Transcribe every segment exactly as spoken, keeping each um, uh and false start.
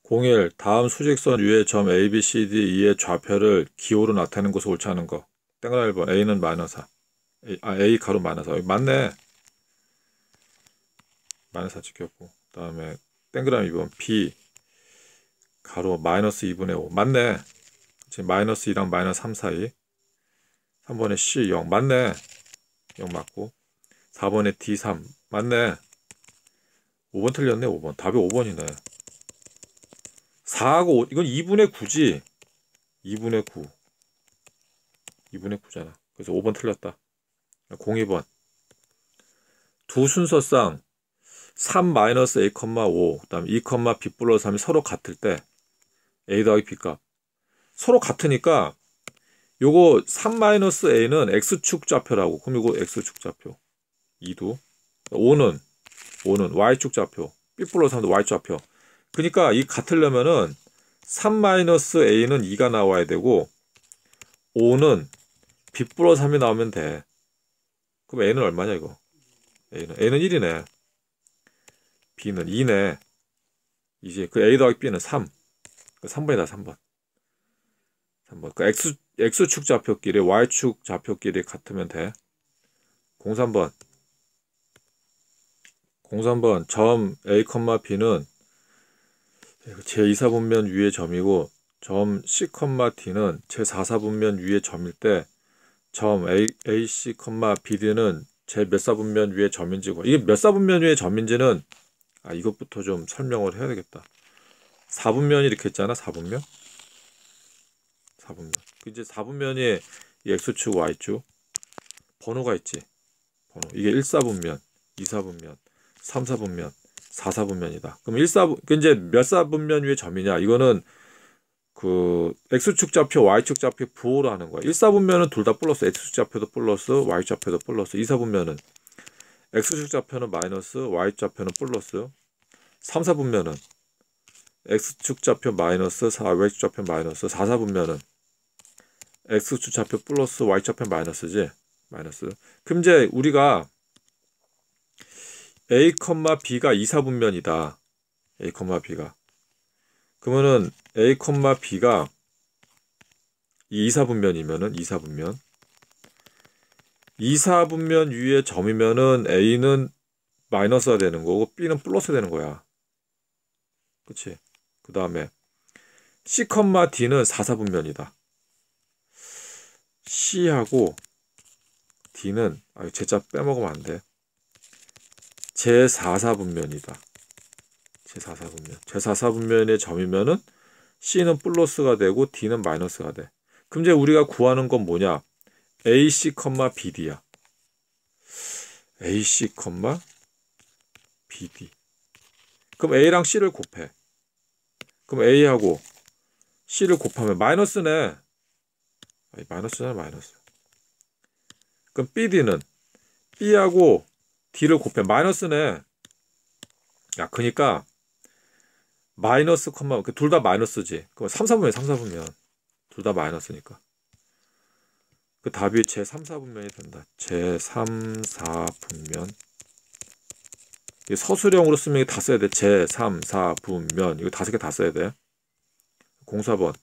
공일. 다음 수직선 위의 점 A, B, C, D, E의 좌표를 기호로 나타내는 것을 옳지 않은 거. 땡그라 일 번. A는 마이너스 사. A, 아, A 가로 마이너스 사. 맞네. 마이너스 사 찍혔고. 그 다음에 땡그라미 이 번. B 가로 마이너스 이분의 오. 맞네. 지금 마이너스 이랑 마이너스 삼 사이. 삼 번에 C 영. 맞네. 영 맞고. 사 번에 D 삼. 맞네. 오 번 틀렸네. 오 번. 답이 오 번이네. 사하고 오, 이건 이분의 구지. 이분의 구. 이분의 구잖아. 그래서 오 번 틀렸다. 공이 번. 두 순서상 삼 마이너스 A, 오, 그 다음 이, B 플러스 삼이 서로 같을 때 A 더하기 B 값. 서로 같으니까 요거 삼 마이너스 A는 X축 좌표라고. 그럼 이거 X축 좌표. 이도. 오는 오는 Y축 좌표. B 플러스 삼도 Y축 좌표. 그러니까 이 같으려면은 삼 마이너스 A는 이가 나와야 되고 오는 B 플러스 삼이 나오면 돼. 그럼 A는 얼마냐 이거? A는 A는 일이네. B는 이네. 이제 그 A 더하기 B는 삼. 삼 번이다. 삼 번. 삼 번. 그 X, X축 좌표끼리 Y축 좌표끼리 같으면 돼. 공삼 번. 공삼 번. 점 A, B는 제이 사분면 위의 점이고 점 C, D는 제사 사분면 위의 점일 때 점 A, AC, BD는 제 몇 사분면 위의 점인지고. 이게 몇 사분면 위의 점인지는 아 이것부터 좀 설명을 해야 되겠다. 사분면이 이렇게 했잖아. 사분면. 사분면. 이제 사분면이 X축, Y축. 번호가 있지. 번호. 이게 일 사분면, 이 사분면, 삼 사분면, 사 사분면이다. 그럼 일 사분, 이제 몇 사분면 위의 점이냐? 이거는 그 X축 좌표, Y축 좌표 부호로 하는 거야. 일 사분면은 둘 다 플러스, X축 좌표도 플러스, Y축 좌표도 플러스. 이 사분면은 X축 좌표는 마이너스, Y축 좌표는 플러스. 삼 사분면은 X축 좌표 마이너스, Y축 좌표 마이너스. 사 사분면은 X축 좌표 플러스, Y축 좌표 마이너스지. 마이너스. 그럼 이제 우리가 A, B가 이 사분면이다. A, B가. 그러면은 A, B가 이 사분면이면은 이 사분면. 이 사분면 위에 점이면은 A는 마이너스가 되는 거고 B는 플러스 되는 거야. 그치? 그 다음에 C, D는 사 사분면이다. C하고 D는 아, 제자 빼먹으면 안 돼. 제사 사분면이다. 제사 사분면. 제사 사분면의 점이면은 C는 플러스가 되고 D는 마이너스가 돼. 그럼 이제 우리가 구하는 건 뭐냐? 에이씨, 비디야. 에이씨, 비디. 그럼 A랑 C를 곱해. 그럼 A하고 C를 곱하면 마이너스네. 아니, 마이너스잖아, 마이너스. 그럼 비디는 B하고 D를 곱해. 마이너스네. 야, 그니까 마이너스 컴마 둘 다 마이너스지. 그럼 삼 사분면 삼 사분면 둘 다 마이너스니까. 그 답이 제삼 사분면이 된다. 제삼 사분면. 서술형으로 쓰면 이거 다 써야 돼. 제삼 사분면. 이거 다섯 개 다 써야 돼. 공사 번.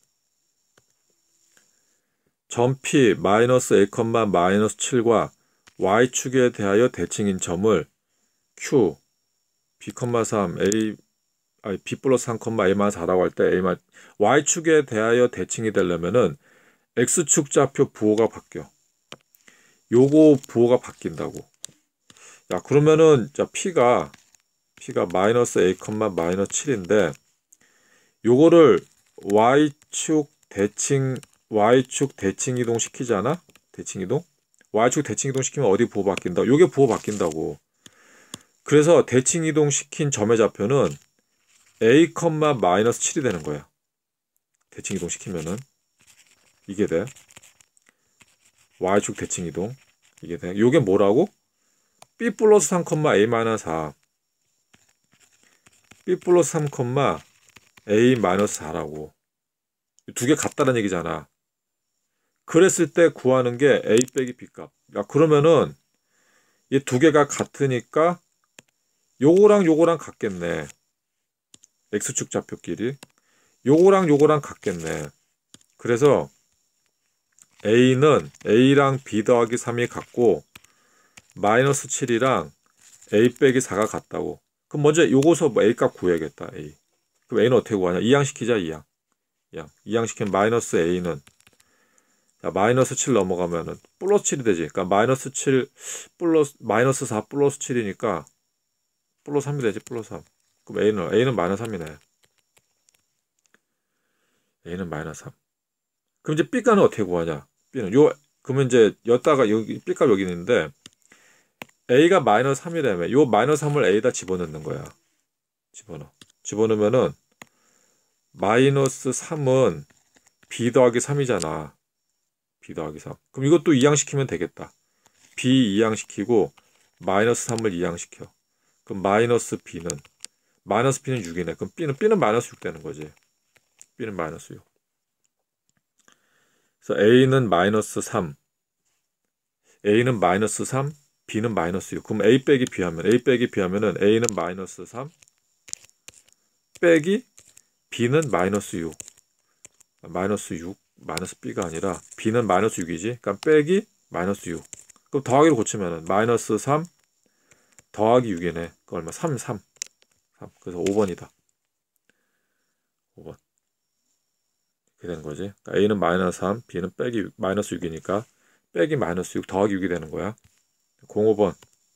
점 P 마이너스 A, 마이너스 칠과 Y축에 대하여 대칭인 점을 Q, B, 삼, A, 아니, B 플러스 삼, A 마이너스 사라고 할 때 A 마 Y축에 대하여 대칭이 되려면은 X축 좌표 부호가 바뀌어. 요거 부호가 바뀐다고. 야, 그러면은 자 P가 P가 마이너스 A, 마이너스 칠인데 요거를 Y축 대칭 Y축 대칭 이동 시키잖아. 대칭 이동. Y축 대칭 이동 시키면 어디 부호 바뀐다. 요게 부호 바뀐다고. 그래서 대칭 이동 시킨 점의 좌표는 A, 마이너스 칠이 되는 거야. 대칭 이동 시키면은 이게 돼. Y축 대칭 이동. 이게 돼. 요게 뭐라고? B 플러스 삼, A 마이너스 사. B 플러스 삼, A 마이너스 사라고. 두 개 같다는 얘기잖아. 그랬을 때 구하는 게 A 빼기 B 값. 야, 그러면은 이 두 개가 같으니까 요거랑 요거랑 같겠네. X축 좌표끼리. 요거랑 요거랑 같겠네. 그래서 A는 A랑 B 더하기 삼이 같고 마이너스 칠이랑 A 빼기 사가 같다고. 그럼 먼저 요거서 뭐 A 값 구해야겠다. A. 그럼 A는 어떻게 구하냐? 이항시키자. 이항. 이항. 이항시키면 마이너스 A는 자, 마이너스 칠 넘어가면은 플러스 칠이 되지. 그러니까 마이너스 칠 플러스 마이너스 사 플러스 칠이니까 플러스 삼이 되지. 플러스 삼. 그럼 A는 A는 마이너스 삼이네. A는 마이너스 삼. 그럼 이제 B가는 어떻게 구하냐? B는 요 그러면 이제 여기다가 여기 B값 여기 있는데 A가 마이너스 삼이라며. 요 마이너스 삼을 A에다 집어넣는 거야. 집어넣어. 집어넣으면은 마이너스 삼은 B 더하기 삼이잖아. B 더하기 삼. 그럼 이것도 이항시키면 되겠다. B 이항시키고 마이너스 삼을 이항시켜. 그럼 마이너스 B는 마이너스 B는 육이네. 그럼 B는 B는 마이너스 육 되는 거지. B는 마이너스 육. 그래서 A는 마이너스 삼. A는 마이너스 삼, B는 마이너스 육. 그럼 A 빼기 B 하면 A 빼기 B 하면은 A는 마이너스 삼 빼기 B는 마이너스 육. 마이너스 육 마이너스 B가 아니라 B는 마이너스 육이지. 그러니까 빼기 마이너스 육. 그럼 더하기로 고치면은 마이너스 삼 더하기 육이네. 그 얼마? 삼, 삼. 삼. 그래서 오 번이다. 오 번. 이렇게 되는 거지. 그러니까 A는 마이너스 삼, B는 빼기 육, 마이너스 육이니까 빼기 마이너스 육 더하기 육이 되는 거야. 공오 번.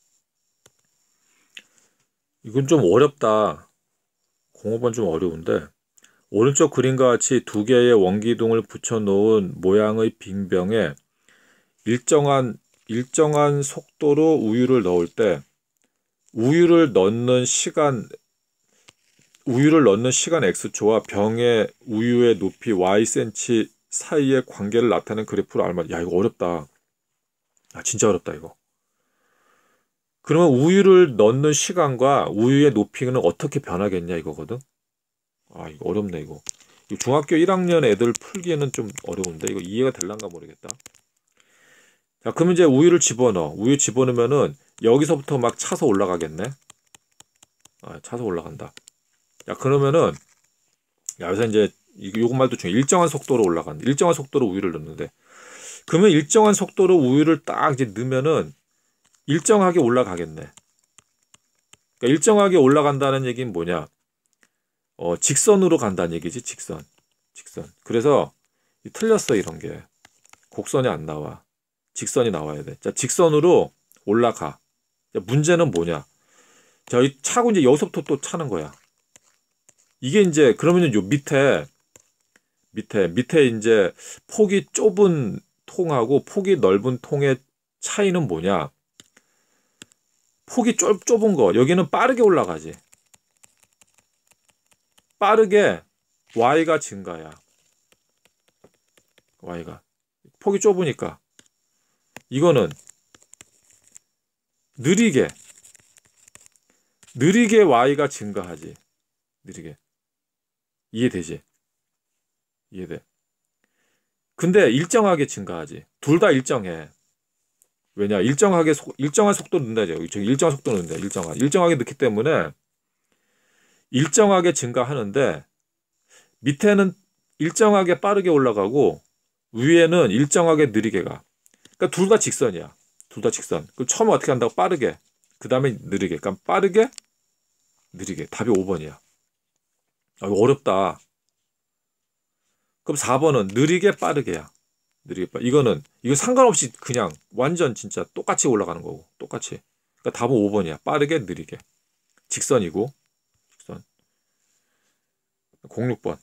이건 좀 어렵다. 공오 번 좀 어려운데 오른쪽 그림과 같이 두 개의 원기둥을 붙여놓은 모양의 빙병에 일정한 일정한 속도로 우유를 넣을 때 우유를 넣는 시간 우유를 넣는 시간 x초와 병의 우유의 높이 y cm 사이의 관계를 나타내는 그래프를 알면 야 이거 어렵다. 아 진짜 어렵다 이거. 그러면 우유를 넣는 시간과 우유의 높이는 어떻게 변하겠냐 이거거든. 아 이거 어렵네 이거. 이거 중학교 일 학년 애들 풀기에는 좀 어려운데 이거 이해가 될란가 모르겠다. 자 그러면 이제 우유를 집어넣어. 우유 집어넣으면은 여기서부터 막 차서 올라가겠네. 아 차서 올라간다. 야 그러면은 야 여기서 이제 요거 말도 중요해. 일정한 속도로 올라간다. 일정한 속도로 우유를 넣는데 그러면 일정한 속도로 우유를 딱 이제 넣으면은 일정하게 올라가겠네. 그러니까 일정하게 올라간다는 얘기는 뭐냐? 어, 직선으로 간다는 얘기지, 직선. 직선. 그래서 틀렸어, 이런 게. 곡선이 안 나와. 직선이 나와야 돼. 자, 직선으로 올라가. 자, 문제는 뭐냐? 자, 이 차고 이제 여기서부터 또 차는 거야. 이게 이제 그러면은 요 밑에 밑에 밑에 이제 폭이 좁은 통하고 폭이 넓은 통의 차이는 뭐냐? 폭이 좁, 좁은 거 여기는 빠르게 올라가지. 빠르게 y가 증가야. y가 폭이 좁으니까 이거는 느리게 느리게 y가 증가하지. 느리게. 이해되지? 이해돼. 근데 일정하게 증가하지. 둘 다 일정해. 왜냐? 일정하게 속, 일정한 속도로 넣는다죠. 저기 일정한 속도로 넣는다. 일정한. 일정하게 넣기 때문에 일정하게 증가하는데 밑에는 일정하게 빠르게 올라가고 위에는 일정하게 느리게 가. 그러니까 둘 다 직선이야. 둘 다 직선. 그럼 처음에 어떻게 한다고? 빠르게. 그 다음에 느리게. 그러니까 빠르게, 느리게. 답이 오 번이야. 아, 어렵다. 그럼 사 번은 느리게, 빠르게야. 느리게, 빠르게. 이거는 이거 상관없이 그냥 완전 진짜 똑같이 올라가는 거고. 똑같이. 그러니까 답은 오 번이야. 빠르게, 느리게. 직선이고. 직선. 공육 번.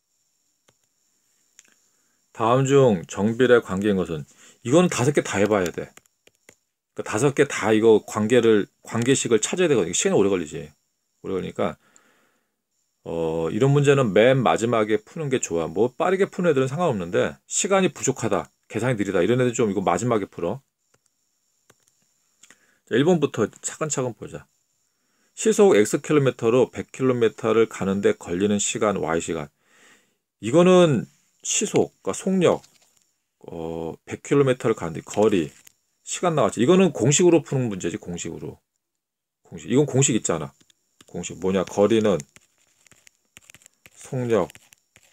다음 중 정비례 관계인 것은 이거는 다섯 개 다 해봐야 돼. 그러니까 다섯 개 다 이거 관계를 관계식을 찾아야 되거든. 시간이 오래 걸리지. 오래 걸리니까 어 이런 문제는 맨 마지막에 푸는 게 좋아. 뭐 빠르게 푸는 애들은 상관없는데 시간이 부족하다, 계산이 느리다 이런 애들 좀 이거 마지막에 풀어. 자, 일 번부터 차근차근 보자. 시속 X킬로미터로 백 킬로미터를 가는데 걸리는 시간 Y시간. 이거는 시속, 그러니까 속력, 어, 백 킬로미터를 가는데 거리, 시간 나왔지. 이거는 공식으로 푸는 문제지, 공식으로. 공식. 이건 공식 있잖아. 공식 뭐냐? 거리는 속력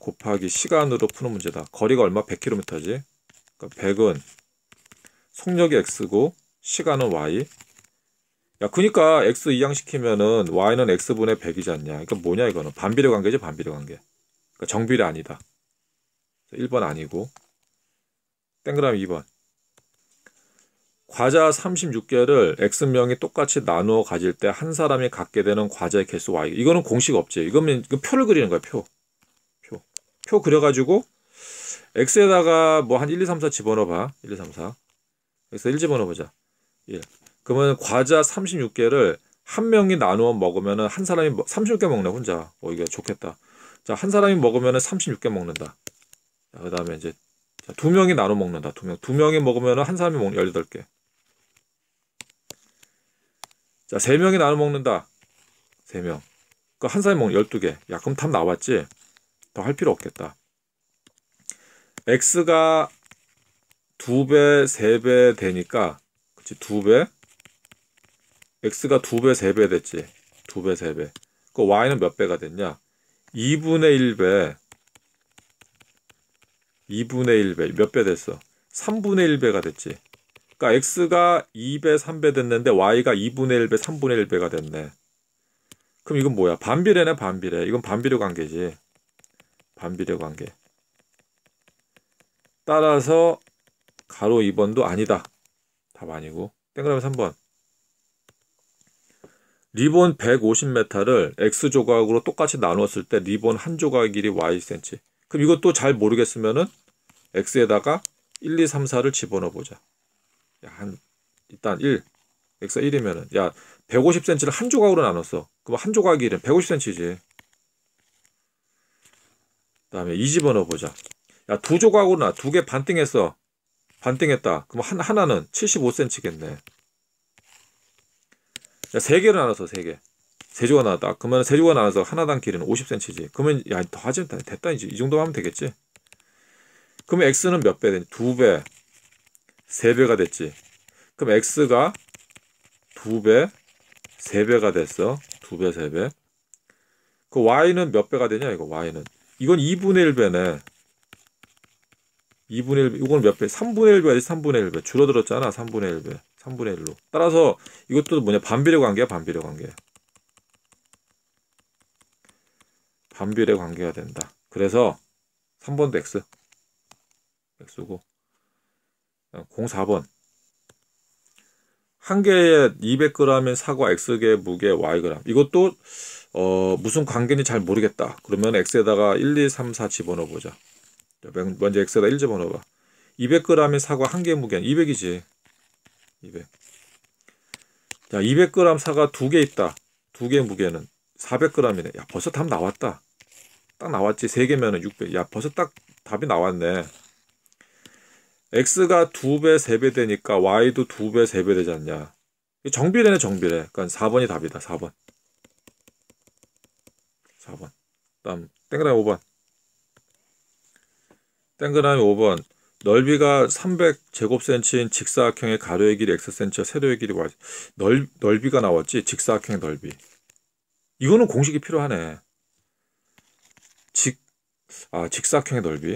곱하기 시간으로 푸는 문제다. 거리가 얼마? 백 킬로미터지. 그러니까 백은 속력이 x고 시간은 y. 야, 그니까 x 이항시키면은 y는 x분의 백이지 않냐. 그러니까 뭐냐 이거는. 반비례 관계지, 반비례 관계. 그러니까 정비례 아니다. 일 번 아니고. 땡그라미 이 번. 과자 삼십육 개를 x명이 똑같이 나누어 가질 때 한 사람이 갖게 되는 과자의 개수 y. 이거는 공식 없지. 이거는 표를 그리는 거야, 표. 표. 표 그려가지고 x에다가 뭐 한 일, 이, 삼, 사 집어넣어봐. 일, 이, 삼, 사. 여기서 일 집어넣어보자. 일. 그러면 과자 삼십육 개를 한 명이 나누어 먹으면은 한 사람이 삼십육 개 먹네, 혼자. 어, 이게 좋겠다. 자, 한 사람이 먹으면은 삼십육 개 먹는다. 그 다음에 이제 자, 두 명이 나눠 먹는다. 두 명. 두 명이 먹으면은 한 사람이 먹는 열여덟 개. 자, 세 명이 나눠 먹는다. 세 명. 그 한 사람이 먹는 열두 개. 야, 그럼 답 나왔지? 더 할 필요 없겠다. x가 두 배, 세 배 되니까, 그치, 두 배. x가 두 배, 세 배 됐지. 두 배, 세 배. 그 y는 몇 배가 됐냐? 이분의 일 배. 이분의 일 배. 몇 배 됐어? 삼분의 일 배가 됐지. 그러니까 x가 이 배, 삼 배 됐는데 y가 이분의 일 배, 삼분의 일 배가 됐네. 그럼 이건 뭐야? 반비례네, 반비례. 이건 반비례 관계지. 반비례 관계. 따라서 가로 이 번도 아니다. 답 아니고. 땡그라미 삼 번. 리본 백오십 미터를 X조각으로 똑같이 나누었을 때 리본 한 조각 길이 Y cm. 그럼 이것도 잘 모르겠으면은 X에다가 일, 이, 삼, 사를 집어넣어 보자. 야, 한, 일단 일. X가 일이면은, 야, 백오십 센티미터를 한 조각으로 나눴어. 그럼 한 조각이 일은 백오십 센티미터지. 그 다음에 이 집어넣어 보자. 야, 두 조각으로 나, 두 개 반띵했어. 반띵했다. 그럼 한, 하나는 칠십오 센티미터겠네. 야, 세 개를 나눠서 세 개. 세 조각 나왔다. 그러면 세 조각 나눠서 하나당 길이는 오십 센티미터지. 그러면, 야, 더 하지, 됐다, 이제. 이 정도만 하면 되겠지. 그러면 X는 몇 배 되니? 두 배. 세 배가 됐지. 그럼 X가 두 배, 세 배가 됐어. 두 배, 세 배. 그 Y는 몇 배가 되냐, 이거, Y는. 이건 이분의 일 배네. 이분의 일 배, 이건 몇 배? 삼분의 일 배지, 삼분의 일 배. 줄어들었잖아, 삼분의 일 배. 삼분의 일로. 따라서 이것도 뭐냐, 반비례 관계야, 반비례 관계. 반비례 관계가 된다. 그래서 삼 번도 X. X고. 공사 번. 한 개에 이백 그램인 사과 X개 무게 Y 그램. 이것도 어, 무슨 관계인지 잘 모르겠다. 그러면 X에다가 일, 이, 삼, 사 집어넣어 보자. 먼저 X에다 일 집어넣어 봐. 이백 그램인 사과 한 개 무게는 이백이지. 이백. 자, 이백 그램 사과 두 개 있다. 두 개 무게는 사백 그램이네. 야, 벌써 답 나왔다. 딱 나왔지. 세 개면은 육백. 야, 벌써 딱 답이 나왔네. X가 두 배, 세 배 되니까 Y도 두 배, 세 배 되지 않냐. 정비례네, 정비례. 그러니까 사 번이 답이다, 사 번. 사 번. 다음, 땡그라미 오 번. 땡그라미 오 번. 넓이가 삼백 제곱센티인 직사각형의 가로의 길이 X센티와 세로의 길이 Y. 넓, 넓이가 나왔지? 직사각형의 넓이. 이거는 공식이 필요하네. 직, 아, 직사각형의 넓이.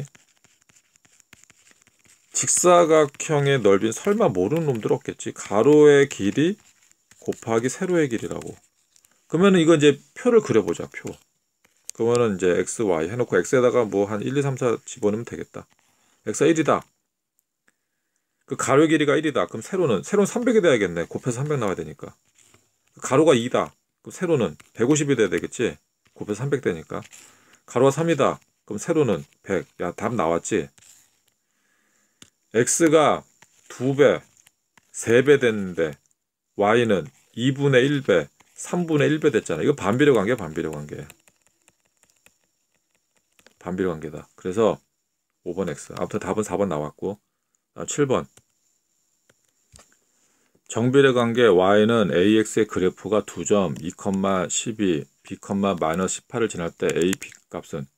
직사각형의 넓이는 설마 모르는 놈들 없겠지. 가로의 길이 곱하기 세로의 길이라고. 그러면은 이거 이제 표를 그려보자, 표. 그러면은 이제 x, y 해놓고 x에다가 뭐 한 일, 이, 삼, 사 집어넣으면 되겠다. x가 일이다. 그 가로의 길이가 일이다. 그럼 세로는, 세로는 삼백이 돼야겠네. 곱해서 삼백 나와야 되니까. 가로가 이다. 그럼 세로는 백오십이 돼야 되겠지. 곱해서 삼백 되니까. 가로가 삼이다. 그럼 세로는 백. 야, 답 나왔지. X가 두 배, 세 배 됐는데 Y는 이분의 일 배, 삼분의 일 배 됐잖아. 이거 반비례 관계야, 반비례 관계. 반비례 관계다. 그래서 오 번 X. 아무튼 답은 사 번 나왔고. 아, 칠 번. 정비례 관계 Y는 에이엑스의 그래프가 두 점, 이, 십이, B, 마이너스 십팔을 지날 때 A, B 값은.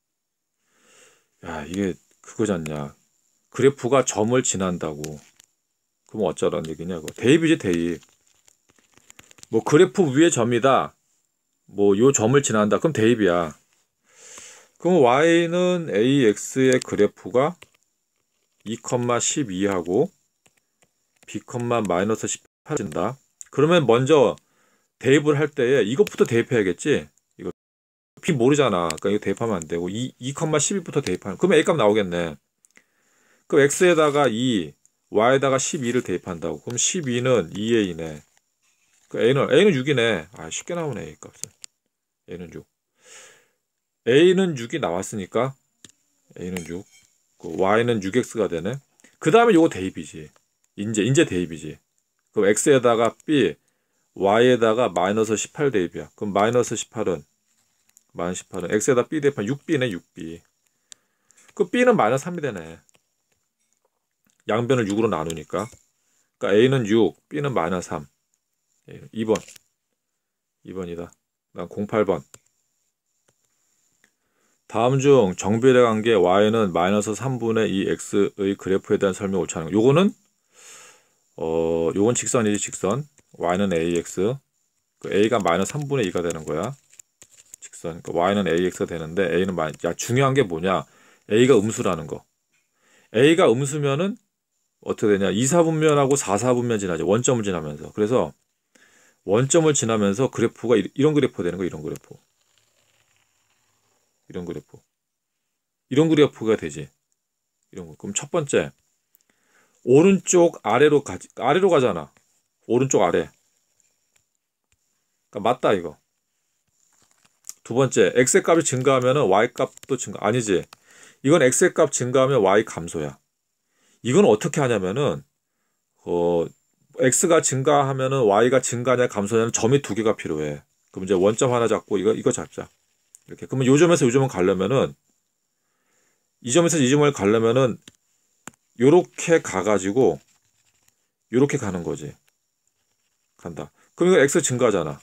야, 이게 그거잖냐. 그래프가 점을 지난다고. 그럼 어쩌라는 얘기냐고. 대입이지, 대입. 뭐 그래프 위에 점이다. 뭐 요 점을 지난다. 그럼 대입이야. 그럼 y는 ax의 그래프가 이, 십이하고 b, 마이너스 십팔인다. 그러면 먼저 대입을 할 때에 이것부터 대입해야겠지. 이거 b 모르잖아. 그러니까 이거 대입하면 안 되고 이, 이, 십이부터 대입하면 그러면 a 값 나오겠네. 그럼 x에다가 이, y에다가 십이를 대입한다고. 그럼 십이는 이 에이네. 그 a는 a는 육이네. 아, 쉽게 나오네. a 값은. a는 육. a는 육이 나왔으니까 a는 육. 그 y는 육 엑스가 되네. 그 다음에 요거 대입이지. 인제 인제 대입이지. 그럼 x에다가 b, y에다가 마이너스 십팔 대입이야. 그럼 마이너스 십팔은 마이너스 십팔은 x에다 b 대입하면 육 비네. 육 비. 그 b는 마이너스 삼이 되네. 양변을 육으로 나누니까. 그러니까 a는 육, b는 마이너스 삼. 이 번. 이 번이다. 그다음 공팔 번. 다음 중 정비례 관계 y는 마이너스 삼분의 이 x의 그래프에 대한 설명 옳지 않은 거. 요거는 어 요건 직선이지. 직선. y는 ax. 그 a가 마이너스 삼분의 이가 되는 거야. 직선. 그러니까 y는 ax가 되는데 a는 마이. 야, 중요한 게 뭐냐? a가 음수라는 거. a가 음수면은 어떻게 되냐? 이, 사분면하고 사, 사분면 지나죠. 원점을 지나면서. 그래서 원점을 지나면서 그래프가 이런 그래프가 되는 거. 이런 그래프. 이런 그래프. 이런 그래프가 되지. 이런 거. 그럼 첫 번째. 오른쪽 아래로 가지. 아래로 가잖아. 오른쪽 아래. 그러니까 맞다 이거. 두 번째. x의 값이 증가하면 y 값도 증가. 아니지. 이건 x의 값 증가하면 y 감소야. 이건 어떻게 하냐면은 어 x가 증가하면은 y가 증가냐 감소냐는 점이 두 개가 필요해. 그럼 이제 원점 하나 잡고 이거 이거 잡자. 이렇게. 그러면 요 점에서 요 점을 가려면은 이 점에서 이 점을 가려면은 요렇게 가가지고 요렇게 가는 거지. 간다. 그럼 이거 x 증가잖아.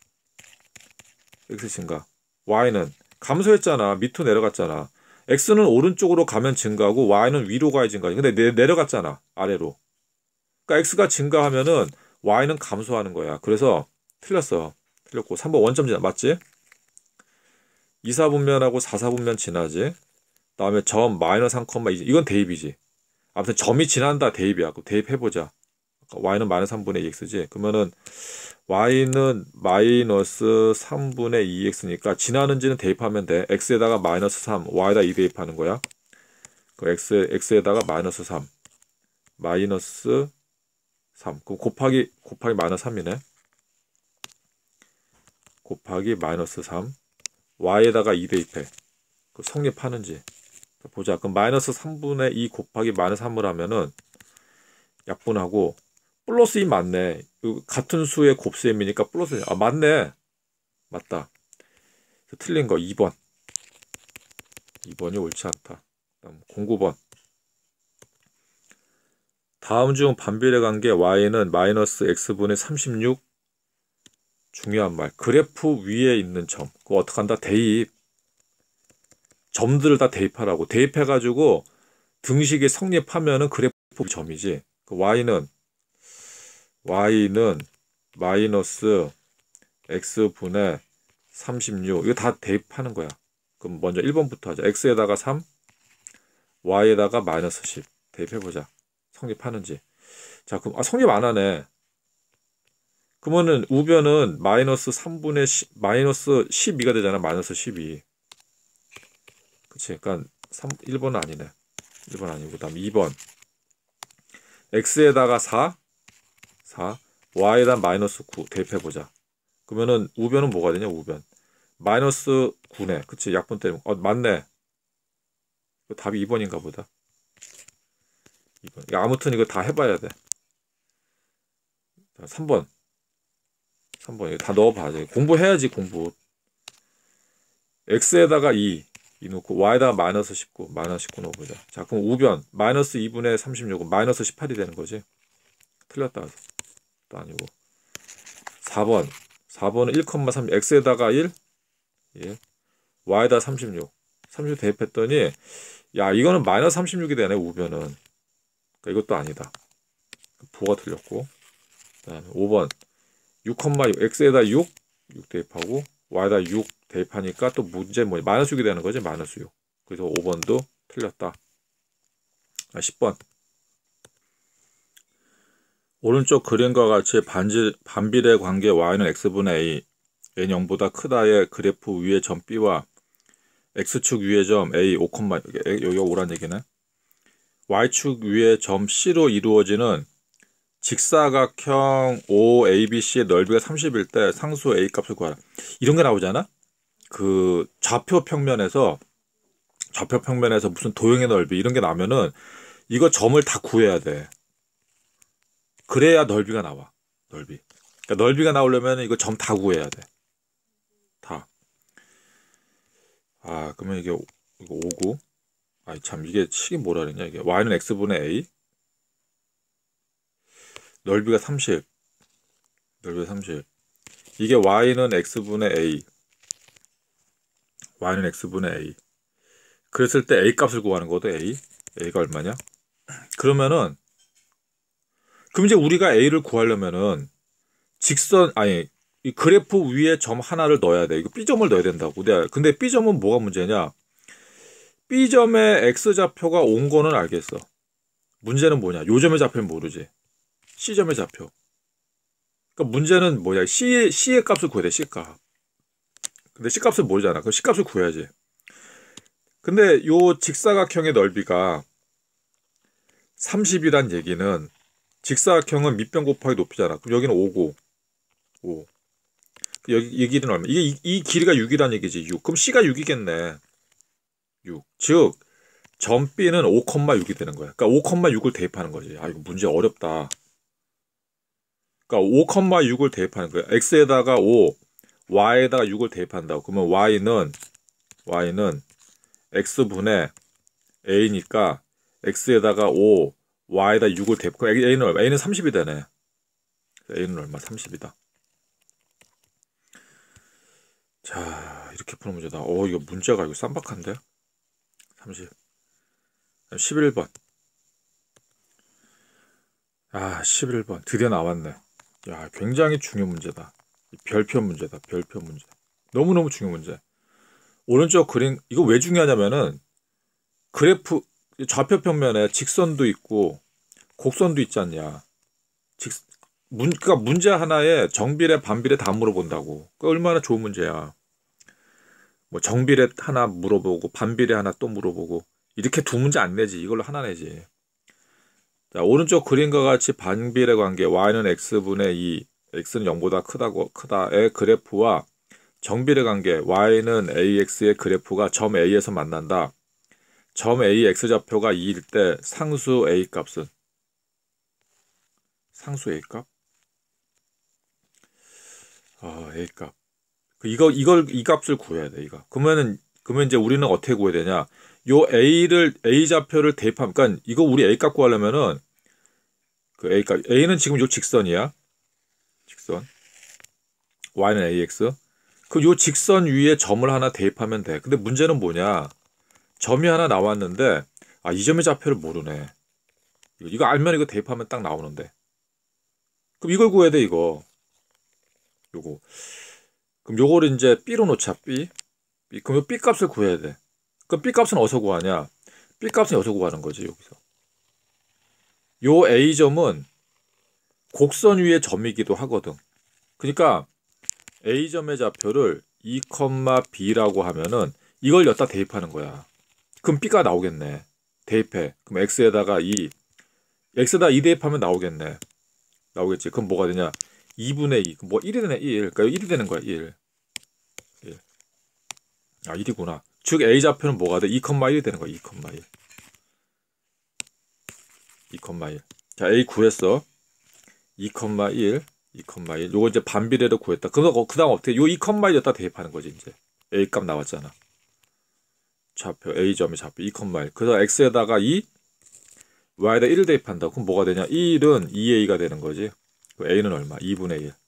x 증가. y는 감소했잖아. 밑으로 내려갔잖아. x는 오른쪽으로 가면 증가하고 y는 위로 가야 증가하지. 근데 내, 내려갔잖아. 아래로. 그러니까 x가 증가하면은 y는 감소하는 거야. 그래서 틀렸어. 틀렸고 삼 번 원점 지나. 맞지? 이, 사분면하고 사, 사분면 지나지. 다음에 점 마이너스 삼, 이 이건 대입이지. 아무튼 점이 지난다 대입이야. 그럼 대입해보자. y는 마이너스 삼분의 이 엑스지. 그러면은 y는 마이너스 삼분의 이 엑스니까 지나는지는 대입하면 돼. x에다가 마이너스 삼, y에다 이 대입하는 거야. 그 x, x에다가 마이너스 삼, 마이너스 삼. 그럼 곱하기 곱하기 마이너스 삼이네. 곱하기 마이너스 삼. y에다가 이 대입해. 그 성립하는지 보자. 그럼 마이너스 삼분의 이 곱하기 마이너스 삼을 하면은 약분하고 플러스 이 맞네. 같은 수의 곱셈이니까 플러스. 아, 맞네. 맞다. 틀린 거 이 번. 이 번이 옳지 않다. 다음 공구 번. 다음 중 반비례 관계 y는 마이너스 x분의 삼십육. 중요한 말. 그래프 위에 있는 점. 그거 어떡한다? 대입. 점들을 다 대입하라고. 대입해가지고 등식이 성립하면은 그래프 점이지. 그 y는 y는 마이너스 x분의 삼십육. 이거 다 대입하는 거야. 그럼 먼저 일 번부터 하자. x에다가 삼, y에다가 마이너스 십. 대입해보자. 성립하는지. 자, 그럼 아, 성립 안 하네. 그러면은 우변은 마이너스 삼분의 십, 마이너스 십이가 되잖아. 마이너스 십이. 그치? 그러니까 삼, 일 번은 아니네. 일 번 아니고. 다음 이 번. x에다가 사, 사, y에다 마이너스 구. 대입해보자. 그러면은 우변은 뭐가 되냐? 우변. 마이너스 구네. 그치? 약분 때문에. 어, 맞네. 답이 이 번인가 보다. 이 번. 아무튼 이거 다 해봐야 돼. 삼 번. 삼 번. 이거 다 넣어봐. 공부해야지, 공부. x에다가 이. 이 놓고 y에다가 마이너스 십구. 마이너스 십구 넣어보자. 자, 그럼 우변. 마이너스 이분의 삼십육은 마이너스 십팔이 되는 거지. 틀렸다. 또 아니고. 사 번. 사 번은 일, 삼. x에다가 일. 예. y에다 삼십육. 삼십육 대입했더니 야, 이거는 마이너스 삼십육이 되네. 우변은. 그러니까 이것도 아니다. 부가 틀렸고. 그다음에 오 번. 육, 육. x에다 육. 육 대입하고 y에다 육 대입하니까 또 문제 뭐냐? 마이너스 육이 되는 거지. 마이너스 육. 그래서 오 번도 틀렸다. 아, 십 번. 오른쪽 그림과 같이 반지, 반비례 관계 y는 x분의 a, n이 영보다 크다의 그래프 위의 점 b와 x축 위의 점 a, 오, 여기가 오란 얘기네. y축 위의 점 c로 이루어지는 직사각형 오 에이 비 씨의 넓이가 삼십일 때 상수 a 값을 구하라. 이런 게 나오잖아. 그 좌표 평면에서 좌표 평면에서 무슨 도형의 넓이 이런 게 나면은 이거 점을 다 구해야 돼. 그래야 넓이가 나와. 넓이. 그러니까 넓이가 나오려면 이거 점 다 구해야 돼. 다. 아, 그러면 이게 이거 오구. 아, 참 이게 식이 뭐라 그랬냐 이게. y는 x분의 a. 넓이가 삼십. 넓이가 삼십. 이게 y는 x분의 a. y는 x분의 a. 그랬을 때 a 값을 구하는 거도 a. a가 얼마냐? 그러면은 그럼 이제 우리가 a를 구하려면은 직선 아니 이 그래프 위에 점 하나를 넣어야 돼. 이거 b점을 넣어야 된다고. 근데 b점은 뭐가 문제냐? b점에 x좌표가 온 거는 알겠어. 문제는 뭐냐? 요 점의 좌표는 모르지. c점의 좌표. 그러니까 문제는 뭐냐? c c의 값을 구해야 돼. c값. 근데 c값을 모르잖아. 그럼 c값을 구해야지. 근데 요 직사각형의 넓이가 삼십이란 얘기는 직사각형은 밑변 곱하기 높이잖아. 그럼 여기는 오고 오. 여기 이 길이는 얼마? 이게 이, 이 길이가 육이란 얘기지. 육. 그럼 c가 육이겠네. 육. 즉 점 B는 오, 육이 되는 거야. 그러니까 오, 육을 대입하는 거지. 아, 이거 문제 어렵다. 그러니까 오, 육을 대입하는 거야. x에다가 오, y에다가 육을 대입한다고. 그러면 y는 y는 x분의 a니까 x에다가 오, y에다 육을 대입. a는 얼마? a는 삼십이 되네. a는 얼마? 삼십이다. 자, 이렇게 푸는 문제다. 어, 이거 문제가 이거 쌈박한데? 삼십. 십일 번. 아, 십일 번. 드디어 나왔네. 야, 굉장히 중요한 문제다. 별표 문제다. 별표 문제. 너무너무 중요한 문제. 오른쪽 그림, 이거 왜 중요하냐면은, 그래프, 좌표 평면에 직선도 있고, 곡선도 있지 않냐. 직, 문, 그러니까 문제 하나에 정비례, 반비례 다 물어본다고. 그 얼마나 좋은 문제야. 뭐 정비례 하나 물어보고, 반비례 하나 또 물어보고, 이렇게 두 문제 안 내지. 이걸로 하나 내지. 자, 오른쪽 그림과 같이 반비례 관계 y는 x분의 이, x는 영보다 크다고 크다의 그래프와 정비례 관계 y는 ax의 그래프가 점 A에서 만난다. 점 A x좌표가 이일 때 상수 A 값은 상수 A 값? 아, A 값. 이거 이걸 이 값을 구해야 돼, 이거. 그러면은 그러면 이제 우리는 어떻게 구해야 되냐? 요 A를 A 좌표를 대입하면 그러니까 이거 우리 A 값 구하려면은 그 A 값 A는 지금 요 직선이야. 직선. Y는 에이엑스. 그 요 직선 위에 점을 하나 대입하면 돼. 근데 문제는 뭐냐? 점이 하나 나왔는데 아, 이 점의 좌표를 모르네. 이거, 이거 알면 이거 대입하면 딱 나오는데. 그럼 이걸 구해야 돼, 이거. 요거. 그럼 요거를 이제 B로 놓자, B. B. 그럼 요 B 값을 구해야 돼. 그럼 B 값은 어디서 구하냐? B 값은 여기서 구하는 거지, 여기서. 요 A점은 곡선 위의 점이기도 하거든. 그러니까 A점의 좌표를 이, B라고 하면은 이걸 여기다 대입하는 거야. 그럼 B가 나오겠네. 대입해. 그럼 X에다가 이, X에다 이 대입하면 나오겠네. 나오겠지. 그럼 뭐가 되냐? 이분의 이. 뭐 일이 되네, 일. 그러니까 일이 되는 거야, 일. 일. 아, 일이구나. 즉 A 좌표는 뭐가 돼? 이, 일이 되는 거야, 이, 일. 이, 일. 자, A 구했어. 이, 일. 이, 일. 요거 이제 반비례로 구했다. 그럼 그 다음 어떻게? 요 이, 일에다 대입하는 거지, 이제. A 값 나왔잖아. 좌표, A점의 좌표, 이, 일. 그래서 X에다가 이, Y에다 일을 대입한다. 그럼 뭐가 되냐? 일은 이 에이가 되는 거지. A는 얼마? 이분의 일.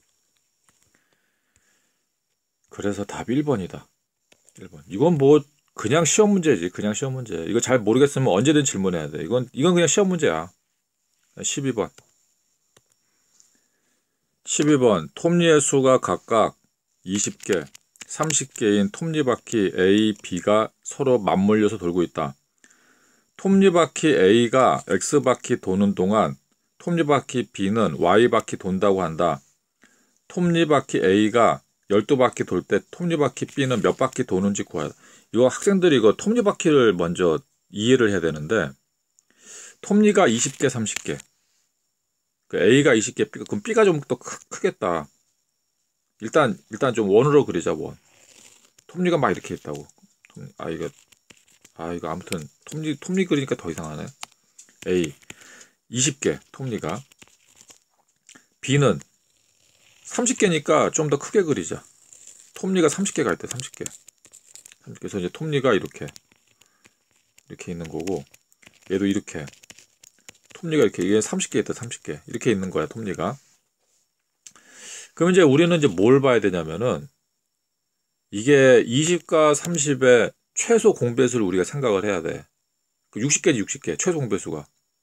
그래서 답이 일 번이다. 일 번. 이건 뭐 그냥 시험 문제지. 그냥 시험 문제. 이거 잘 모르겠으면 언제든 질문해야 돼. 이건 이건 그냥 시험 문제야. 십이 번. 십이 번. 톱니의 수가 각각 이십 개, 삼십 개인 톱니바퀴 A, B가 서로 맞물려서 돌고 있다. 톱니바퀴 A가 X바퀴 도는 동안 톱니바퀴 B는 Y바퀴 돈다고 한다. 톱니바퀴 A가 열두 바퀴 돌 때 톱니바퀴 B는 몇 바퀴 도는지 구하라. 이거 학생들이 이거 톱니바퀴를 먼저 이해를 해야 되는데, 톱니가 이십 개, 삼십 개. 그 A가 이십 개, B가, 그럼 B가 좀 더 크겠다. 일단, 일단 좀 원으로 그리자, 원. 톱니가 막 이렇게 있다고. 아, 이거, 아, 이거 아무튼, 톱니, 톱니 그리니까 더 이상하네. A. 이십 개, 톱니가. B는 삼십 개니까 좀 더 크게 그리자. 톱니가 삼십 개가 있대, 삼십 개. 그래서 이제 톱니가 이렇게, 이렇게 있는 거고, 얘도 이렇게. 톱니가 이렇게, 이게 삼십 개 있다, 삼십 개. 이렇게 있는 거야, 톱니가. 그럼 이제 우리는 이제 뭘 봐야 되냐면은, 이게 이십과 삼십의 최소 공배수를 우리가 생각을 해야 돼. 육십 개지, 육십 개. 최소 공배수가.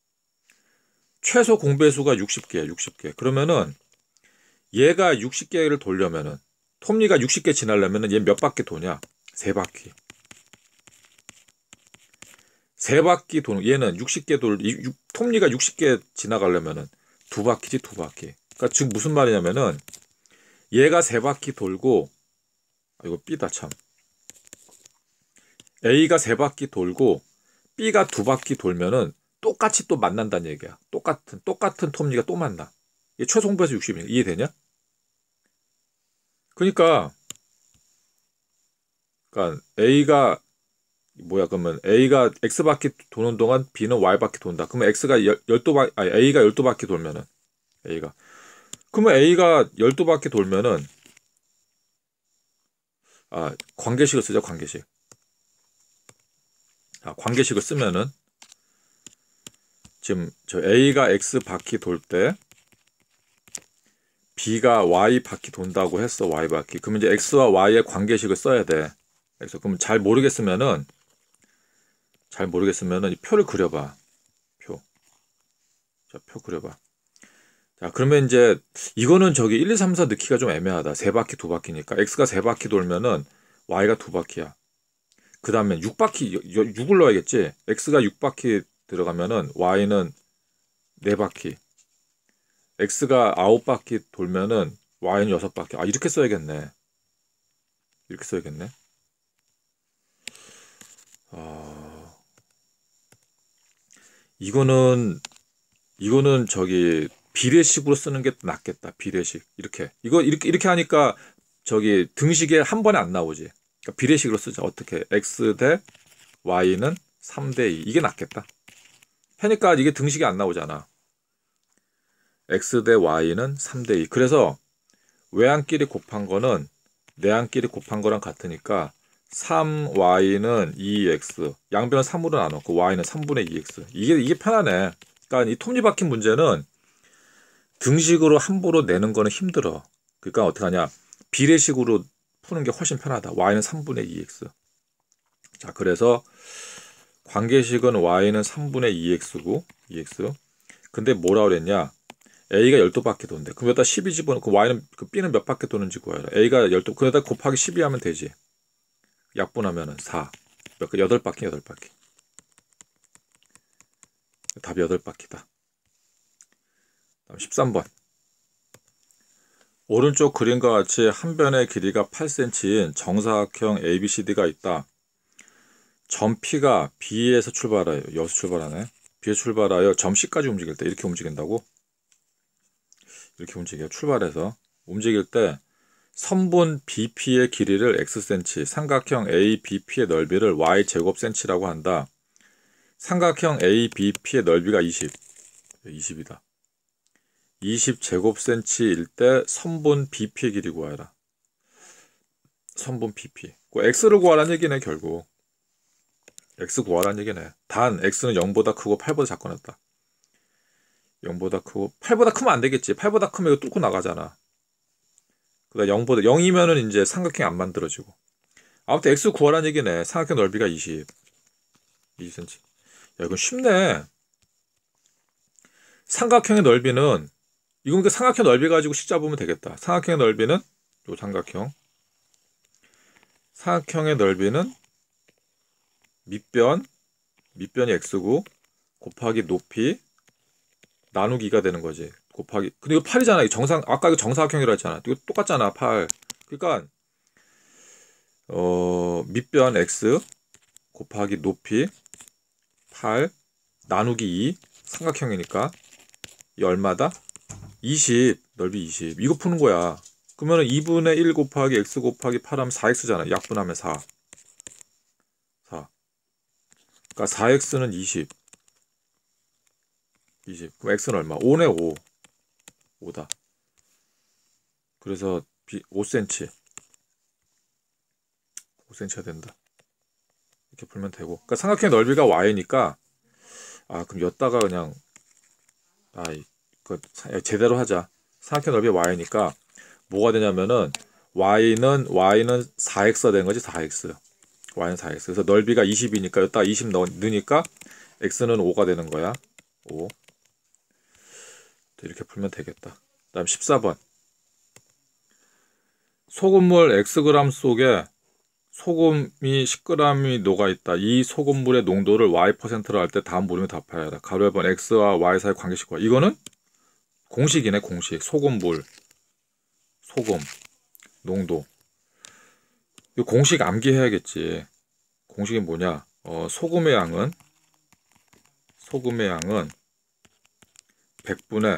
최소 공배수가 육십 개야, 육십 개. 그러면은, 얘가 육십 개를 돌려면은, 톱니가 육십 개 지나려면은 얘 몇 바퀴 도냐? 세 바퀴. 세 바퀴 도는, 얘는 육십 개 돌, 톱니가 육십 개 지나가려면은 두 바퀴지, 두 바퀴. 그러니까 지금 무슨 말이냐면은, 얘가 세 바퀴 돌고, 아, 이거 B다 참. A가 세 바퀴 돌고, B가 두 바퀴 돌면은 똑같이 또 만난다는 얘기야. 똑같은, 똑같은 톱니가 또 만나. 이게 최소 공배수 육십이니까. 이해되냐? 그러니까, 그러니까 A가 뭐야, 그러면 A가 X바퀴 도는 동안 B는 Y바퀴 돈다. 그러면 X가 열두 바퀴, 아니 A가 열두 바퀴 돌면은 A가 그러면 A가 열두 바퀴 돌면은, 아, 관계식을 쓰자, 관계식. 아, 관계식을 쓰면은 지금 저 A가 X바퀴 돌 때 B가 Y바퀴 돈다고 했어, Y바퀴. 그러면 이제 X와 Y의 관계식을 써야 돼. 그래서 그럼 잘 모르겠으면은 잘 모르겠으면은 이 표를 그려봐. 표. 자, 표 그려봐. 자, 그러면 이제 이거는 저기 일, 이, 삼, 사 넣기가 좀 애매하다. 세 바퀴, 두 바퀴니까. X가 세 바퀴 돌면은 Y가 두 바퀴야. 그 다음에 육 바퀴, 육을 넣어야겠지. X가 육 바퀴 들어가면은 Y는 네 바퀴. X가 아홉 바퀴 돌면은 Y는 여섯 바퀴. 아, 이렇게 써야겠네. 이렇게 써야겠네. 아, 이거는, 이거는 저기 비례식으로 쓰는 게 낫겠다. 비례식. 이렇게. 이거 이렇게 이렇게 하니까 저기 등식에 한 번에 안 나오지. 그러니까 비례식으로 쓰자. 어떻게? X 대 Y는 삼 대 이. 이게 낫겠다. 하니까 이게 등식이 안 나오잖아. X 대 Y는 삼 대 이. 그래서 외항끼리 곱한 거는 내항끼리 곱한 거랑 같으니까 삼 와이는 이 엑스. 양변을 삼으로 나눴고 Y는 삼분의 이 엑스. 이게 이게 편하네. 그러니까 이 톱니바퀴 문제는 등식으로 함부로 내는 거는 힘들어. 그러니까 어떻게 하냐. 비례식으로 푸는 게 훨씬 편하다. Y는 삼분의 이 엑스. 자, 그래서 관계식은 Y는 삼분의 이 엑스고, 이 엑스. 근데 뭐라 그랬냐. A가 열두 바퀴 도는데. 그럼 여기다 십이 집어넣고 Y는, 그 B는 몇 바퀴 도는지 구해라. A가 열두, 그러다 곱하기 십이 하면 되지. 약분하면은 사. 몇 개? 여덟 바퀴, 여덟 바퀴. 답이 여덟 바퀴다. 다음 십삼 번. 오른쪽 그림과 같이 한 변의 길이가 팔 센티미터인 정사각형 에이비씨디가 있다. 점 P가 B에서 출발하여, 여기서 출발하네. B에서 출발하여 점 C까지 움직일 때 이렇게 움직인다고? 이렇게 움직여. 출발해서 움직일 때 선분 비피의 길이를 X센치, 삼각형 에이비피의 넓이를 Y제곱센치라고 한다. 삼각형 에이비피의 넓이가 이십. 이십이다. 이십 제곱센치일 때 선분 비피의 길이 구하라. 선분 비피. 그 X를 구하라는 얘기네, 결국. X 구하라는 얘기네. 단 X는 영보다 크고 팔보다 작고 낫다. 영보다 크고 팔보다 크면 안 되겠지. 팔보다 크면 이거 뚫고 나가잖아. 그다음 영보다 영이면은 이제 삼각형이 안 만들어지고. 아무튼 X 구하라는 얘기네. 삼각형 넓이가 이십. 이십 센티미터. 야, 이건 쉽네. 삼각형의 넓이는 이건 그 삼각형 넓이 가지고 식 잡으면 되겠다. 삼각형의 넓이는 요 삼각형 삼각형의 넓이는 밑변, 밑변이 x고 곱하기 높이 나누기 이가 되는 거지. 곱하기. 근데 이거 팔이잖아. 정상, 아까 이거 정사각형이라 했잖아. 이거 똑같잖아. 팔. 그러니까 어, 밑변 x 곱하기 높이 팔 나누기 이 삼각형이니까 이 얼마다? 이십. 넓이 이십. 이거 푸는 거야. 그러면 이분의 일 곱하기 x 곱하기 팔 하면 사 엑스잖아. 약분하면 사. 사. 그러니까 사 엑스는 이십. 이십. 그럼 x는 얼마? 오네 오. 오다. 그래서 오 센티미터. 오 센티미터가 된다. 이렇게 풀면 되고. 그러니까 삼각형의 넓이가 y니까 아 그럼 였다가 그냥 아 그 제대로 하자. 삼각형 넓이 y니까 뭐가 되냐면은 y는 y는 사 엑스가 되는 거지. 사 엑스. y는 사 엑스. 그래서 넓이가 이십이니까 여기다가 이십 넣, 넣으니까 x는 오가 되는 거야. 오. 이렇게 풀면 되겠다. 다음 십사 번. 소금물 Xg 속에 소금이 십 그램이 녹아있다. 이 소금물의 농도를 Y%로 할 때 다음 물음에 답해야 한다. 가로 일 번 X와 Y 사이 관계식 구하라. 이거는 공식이네. 공식. 소금물 소금 농도. 이 공식 암기해야겠지. 공식이 뭐냐? 어, 소금의 양은 소금의 양은 백 분의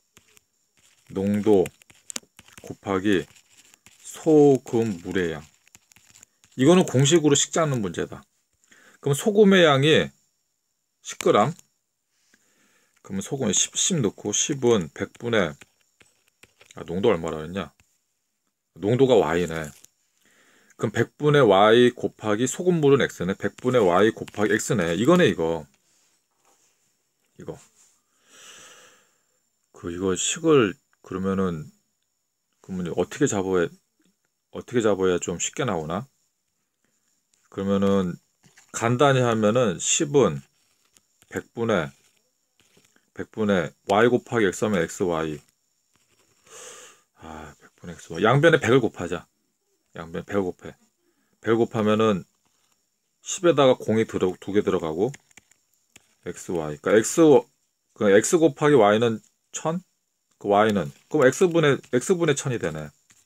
농도 곱하기 소금물의 양. 이거는 공식으로 식지 않는 문제다. 그럼 소금의 양이 십 그램. 그러면 소금에 십, 십 넣고 십은 백 분의 아, 농도 얼마라 했냐? 농도가 y네. 그럼 백 분의 y 곱하기 소금물은 x네. 백 분의 y 곱하기 x네. 이거네 이거. 이거. 그 이거 식을 그러면은 그러면 어떻게 잡아야 어떻게 잡아야 좀 쉽게 나오나? 그러면은 간단히 하면은 십은 백 분의 백 분의 y 곱하기 x 하면 xy. 아, 백 분의 xy. 양변에 백을 곱하자. 양변에 백을 곱해. 백을 곱하면은 십에다가 공이 들어 두 개 들어가고 xy. 그러니까 x 그 x 곱하기 y는 천? 그 y는 그럼 x분의 x분의 천이 되네.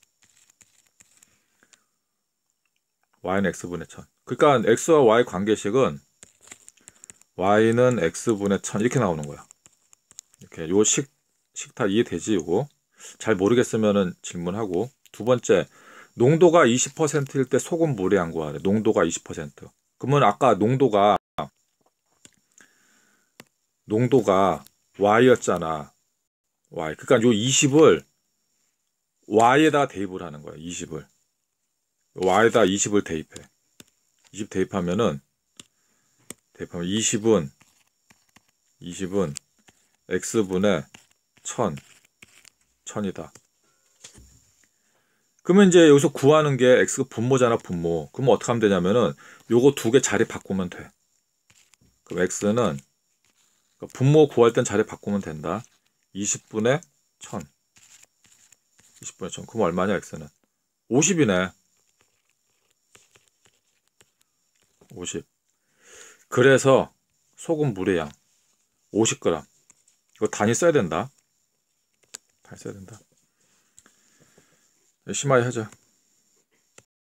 y는 x분의 천. 그러니까 x와 y 관계식은 y는 x분의 천 이렇게 나오는 거야. 이렇게 요 식 식 다 이해되지 이거? 잘 모르겠으면은 질문하고. 두 번째, 농도가 이십 퍼센트일 때 소금 물의 양 구하래. 농도가 이십 퍼센트. 그러면 아까 농도가 농도가 y였잖아. y. 그러니까 요 이십을 y에다가 대입을 하는 거야. 이십을 y에다 이십을 대입해. 이십 대입하면은 대입하면 이십은 이십은 x분의 천 천이다. 그러면 이제 여기서 구하는 게 x가 분모잖아. 분모. 그러면 어떻게 하면 되냐면은 요거 두 개 자리 바꾸면 돼. 그럼 x는 분모 구할 땐 자리 바꾸면 된다. 이십 분의 천. 이십 분의 천. 그럼 얼마냐 x는? 오십이네. 오십. 그래서 소금 물의 양 오십 그램. 이거 단위 써야 된다. 단위 써야 된다. 심하게 하자.